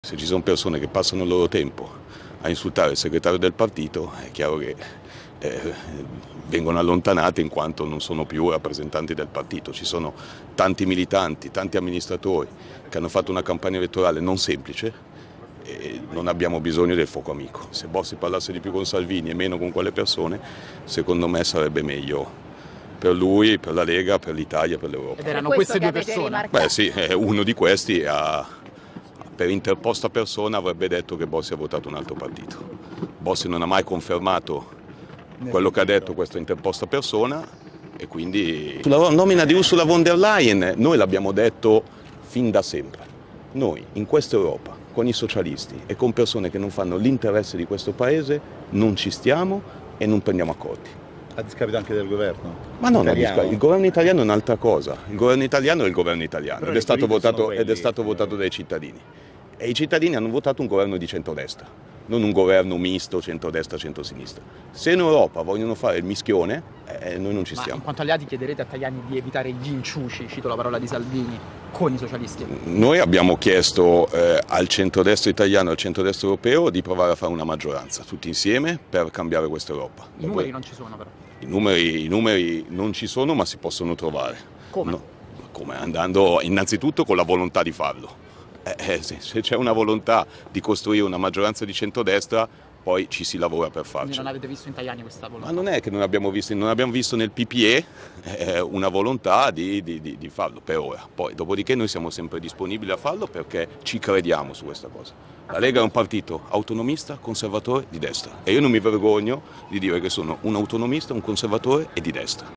Se ci sono persone che passano il loro tempo a insultare il segretario del partito, è chiaro che vengono allontanate in quanto non sono più rappresentanti del partito. Ci sono tanti militanti, tanti amministratori che hanno fatto una campagna elettorale non semplice e non abbiamo bisogno del fuoco amico. Se Bossi parlasse di più con Salvini e meno con quelle persone, secondo me sarebbe meglio per lui, per la Lega, per l'Italia, per l'Europa. Ed erano queste due persone? Beh sì, uno di questi per interposta persona avrebbe detto che Bossi ha votato un altro partito. Bossi non ha mai confermato quello che ha detto questa interposta persona e quindi sulla nomina di Ursula von der Leyen noi l'abbiamo detto fin da sempre. Noi in questa Europa, con i socialisti e con persone che non fanno l'interesse di questo paese, non ci stiamo e non prendiamo accordi. A discapito anche del governo? Ma no, il governo italiano è un'altra cosa. Il governo italiano è il governo italiano ed è stato votato dai cittadini. E i cittadini hanno votato un governo di centrodestra, non un governo misto centrodestra-centrosinistra. Se in Europa vogliono fare il mischione, noi non ci stiamo. Ma in quanto alleati chiederete a Tajani di evitare gli inciuci, cito la parola di Salvini, con i socialisti? Noi abbiamo chiesto al centrodestra italiano e al centrodestra europeo di provare a fare una maggioranza, tutti insieme, per cambiare questa Europa. I numeri non ci sono però. I numeri non ci sono, ma si possono trovare. Come? No, come? Andando innanzitutto con la volontà di farlo. Se c'è una volontà di costruire una maggioranza di centrodestra, poi ci si lavora per farci. Quindi non avete visto in Tajani questa volontà? Ma non è che non abbiamo visto nel PPE una volontà di farlo per ora. Poi, dopodiché noi siamo sempre disponibili a farlo perché ci crediamo su questa cosa. La Lega è un partito autonomista, conservatore di destra e io non mi vergogno di dire che sono un autonomista, un conservatore e di destra.